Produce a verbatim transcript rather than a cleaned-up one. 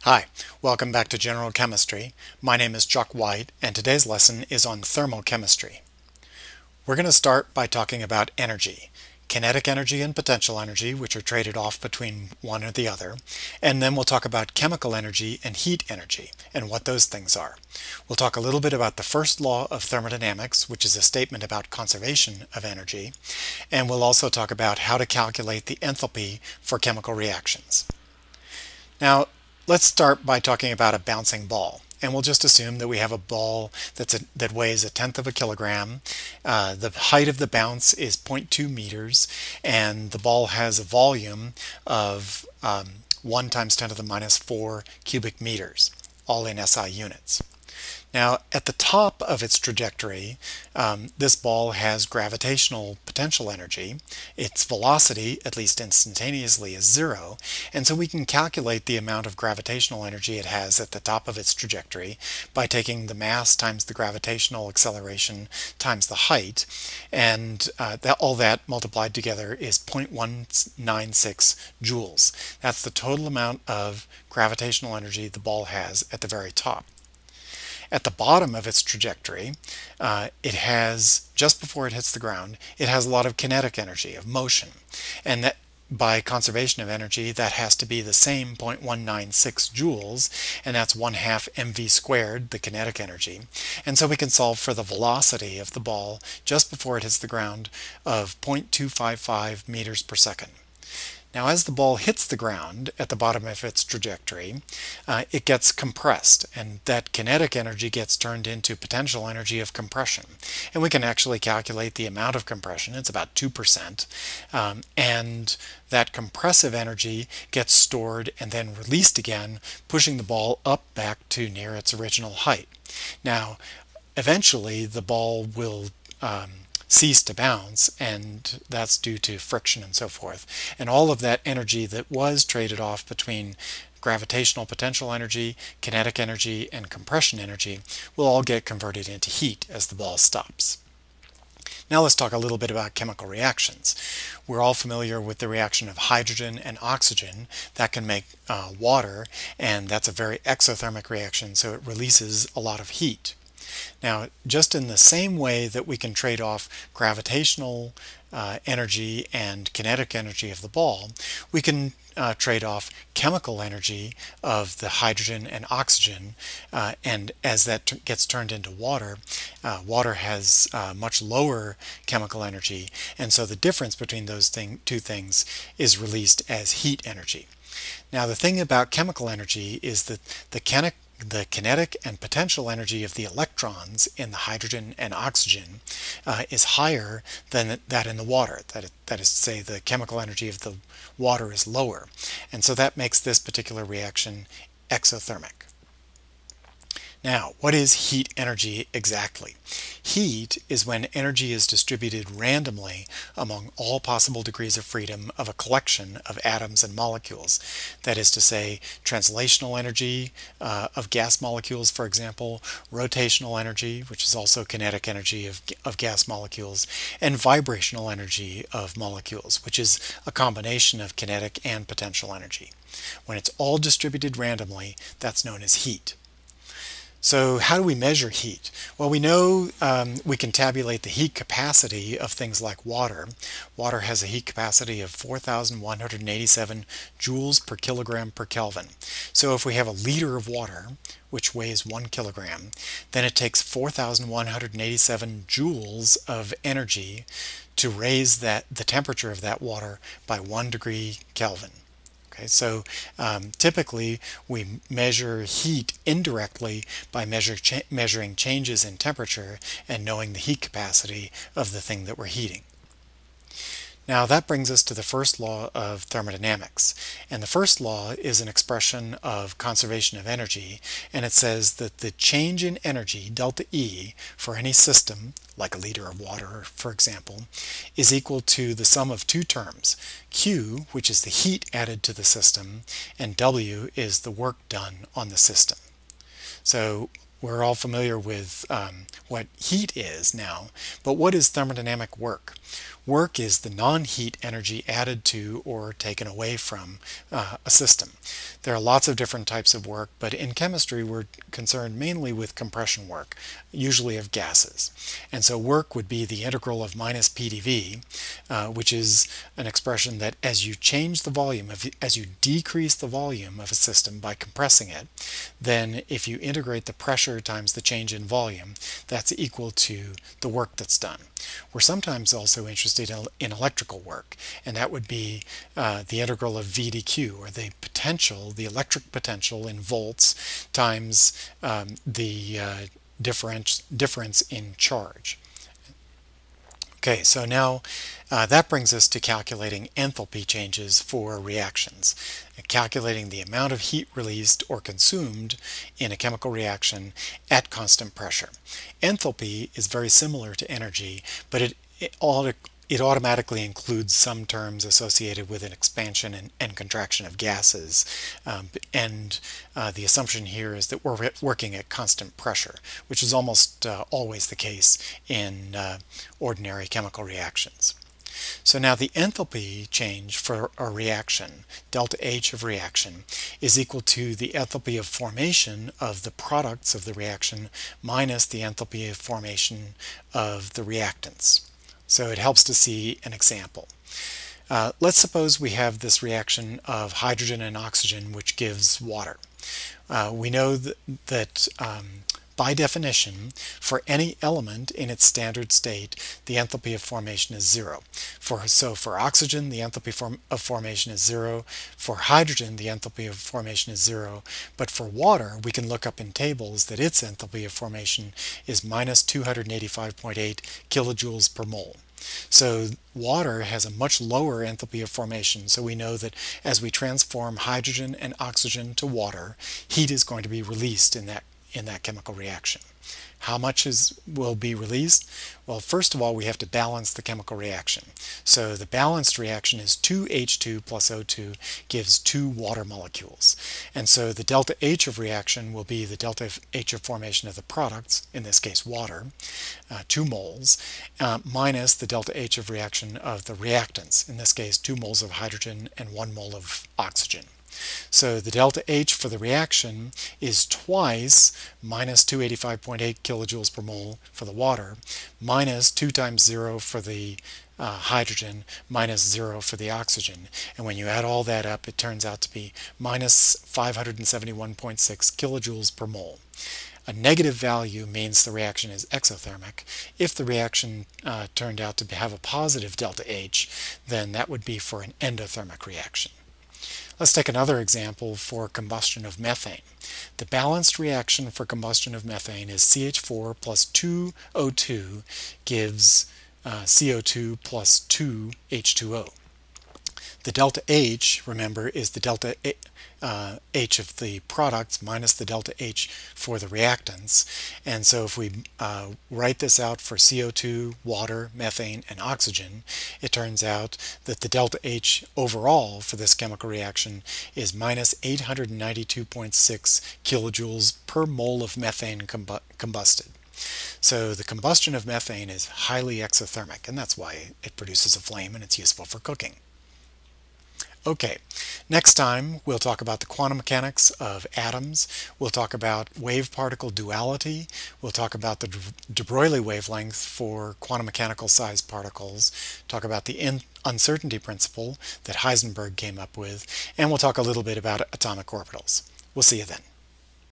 Hi, welcome back to General Chemistry. My name is Chuck Wight, and today's lesson is on thermochemistry. We're going to start by talking about energy, kinetic energy and potential energy, which are traded off between one or the other, and then we'll talk about chemical energy and heat energy, and what those things are. We'll talk a little bit about the first law of thermodynamics, which is a statement about conservation of energy, and we'll also talk about how to calculate the enthalpy for chemical reactions. Now, let's start by talking about a bouncing ball. And we'll just assume that we have a ball that's a, that weighs a tenth of a kilogram. Uh, the height of the bounce is zero point two meters, and the ball has a volume of um, one times ten to the minus four cubic meters, all in S I units. Now, at the top of its trajectory, um, this ball has gravitational potential energy. Its velocity, at least instantaneously, is zero, and so we can calculate the amount of gravitational energy it has at the top of its trajectory by taking the mass times the gravitational acceleration times the height, and uh, that, all that multiplied together is zero point one nine six joules. That's the total amount of gravitational energy the ball has at the very top. At the bottom of its trajectory, uh, it has, just before it hits the ground, it has a lot of kinetic energy, of motion. And that, by conservation of energy, that has to be the same zero point one nine six joules, and that's one half mv squared, the kinetic energy. And so we can solve for the velocity of the ball just before it hits the ground of zero point two five five meters per second. Now, as the ball hits the ground at the bottom of its trajectory, uh, it gets compressed, and that kinetic energy gets turned into potential energy of compression. And we can actually calculate the amount of compression. It's about two percent. Um, and that compressive energy gets stored and then released again, pushing the ball up back to near its original height. Now, eventually, the ball will um, cease to bounce, and that's due to friction and so forth. And all of that energy that was traded off between gravitational potential energy, kinetic energy, and compression energy will all get converted into heat as the ball stops. Now let's talk a little bit about chemical reactions. We're all familiar with the reaction of hydrogen and oxygen. That can make uh, water, and that's a very exothermic reaction, so it releases a lot of heat. Now, just in the same way that we can trade off gravitational uh, energy and kinetic energy of the ball, we can uh, trade off chemical energy of the hydrogen and oxygen, uh, and as that gets turned into water, uh, water has uh, much lower chemical energy, and so the difference between those thing, two things is released as heat energy. Now, the thing about chemical energy is that the kinetic The kinetic and potential energy of the electrons in the hydrogen and oxygen uh, is higher than that in the water. That, that is to say, the chemical energy of the water is lower. And so that makes this particular reaction exothermic. Now, what is heat energy exactly? Heat is when energy is distributed randomly among all possible degrees of freedom of a collection of atoms and molecules. That is to say, translational energy uh, of gas molecules, for example, rotational energy, which is also kinetic energy of, of gas molecules, and vibrational energy of molecules, which is a combination of kinetic and potential energy. When it's all distributed randomly, that's known as heat. So how do we measure heat? Well, we know um, we can tabulate the heat capacity of things like water. Water has a heat capacity of four thousand one hundred eighty-seven joules per kilogram per Kelvin. So if we have a liter of water, which weighs one kilogram, then it takes four thousand one hundred eighty-seven joules of energy to raise that the temperature of that water by one degree Kelvin. Okay, so um, typically we measure heat indirectly by measure cha measuring changes in temperature and knowing the heat capacity of the thing that we're heating. Now that brings us to the first law of thermodynamics. And the first law is an expression of conservation of energy, and it says that the change in energy, delta E, for any system, like a liter of water, for example, is equal to the sum of two terms, Q, which is the heat added to the system, and W is the work done on the system. So we're all familiar with um, what heat is now, but what is thermodynamic work? Work is the non-heat energy added to or taken away from uh, a system. There are lots of different types of work, but in chemistry we're concerned mainly with compression work, usually of gases. And so work would be the integral of minus P dV, uh, which is an expression that as you change the volume, of, as you decrease the volume of a system by compressing it, then if you integrate the pressure times the change in volume, that's equal to the work that's done. We're sometimes also interested in, in electrical work, and that would be uh, the integral of V dQ, or the potential, the electric potential in volts times um, the uh, difference, difference in charge. Okay, so now uh, that brings us to calculating enthalpy changes for reactions, calculating the amount of heat released or consumed in a chemical reaction at constant pressure. Enthalpy is very similar to energy, but it, it, all, it automatically includes some terms associated with an expansion and, and contraction of gases. Um, and uh, the assumption here is that we're working at constant pressure, which is almost uh, always the case in uh, ordinary chemical reactions. So now the enthalpy change for a reaction, delta H of reaction, is equal to the enthalpy of formation of the products of the reaction minus the enthalpy of formation of the reactants. So it helps to see an example. Uh, let's suppose we have this reaction of hydrogen and oxygen, which gives water. Uh, we know that, that um, by definition, for any element in its standard state, the enthalpy of formation is zero. For, so for oxygen, the enthalpy form, of formation is zero. For hydrogen, the enthalpy of formation is zero. But for water, we can look up in tables that its enthalpy of formation is minus two hundred eighty-five point eight kilojoules per mole. So water has a much lower enthalpy of formation, so we know that as we transform hydrogen and oxygen to water, heat is going to be released in that in that chemical reaction. How much is will be released? Well, first of all, we have to balance the chemical reaction. So the balanced reaction is two H two plus O two gives two water molecules. And so the delta H of reaction will be the delta H of formation of the products, in this case water, uh, two moles, uh, minus the delta H of reaction of the reactants, in this case two moles of hydrogen and one mole of oxygen. So the delta H for the reaction is twice minus two hundred eighty-five point eight kilojoules per mole for the water, minus two times zero for the uh, hydrogen, minus zero for the oxygen. And when you add all that up, it turns out to be minus five hundred seventy-one point six kilojoules per mole. A negative value means the reaction is exothermic. If the reaction uh, turned out to have a positive delta H, then that would be for an endothermic reaction. Let's take another example for combustion of methane. The balanced reaction for combustion of methane is C H four plus two O two gives uh, C O two plus two H two O. The delta H, remember, is the delta uh, H of the products minus the delta H for the reactants. And so if we uh, write this out for C O two, water, methane, and oxygen, it turns out that the delta H overall for this chemical reaction is minus eight hundred ninety-two point six kilojoules per mole of methane combu combusted. So the combustion of methane is highly exothermic, and that's why it produces a flame and it's useful for cooking. Okay, next time we'll talk about the quantum mechanics of atoms, we'll talk about wave-particle duality, we'll talk about the de Broglie wavelength for quantum mechanical sized particles, talk about the in uncertainty principle that Heisenberg came up with, and we'll talk a little bit about atomic orbitals. We'll see you then.